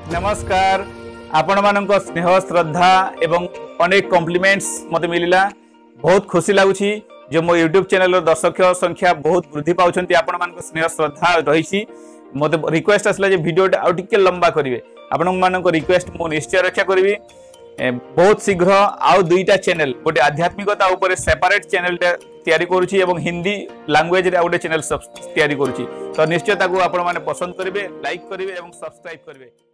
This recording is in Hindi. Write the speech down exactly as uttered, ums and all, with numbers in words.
नमस्कार आपण मानक स्नेह श्रद्धा एवं अनेक कॉम्प्लीमेंट्स मते मिलिला बहुत खुशी लागुची जो मो यूट्यूब चैनल दर्शक संख्या बहुत वृद्धि पाउछंती आपण मानक स्नेह श्रद्धा रहिछि मते रिक्वेस्ट आसला जे वीडियो टा टिके लंबा करिवे आपण मानक रिक्वेस्ट मो निश्चय रक्षा करिवि बहुत शीघ्र आउ दुईटा चैनल गोटे आध्यात्मिकता ऊपर सेपरेट चैनल तैयारी करूची एवं हिंदी लैंग्वेज रे गोटे चैनल तैयारी करूची तो निश्चय ताकू आपण माने पसंद करिवे लाइक करिवे एवं सब्सक्राइब करिवे।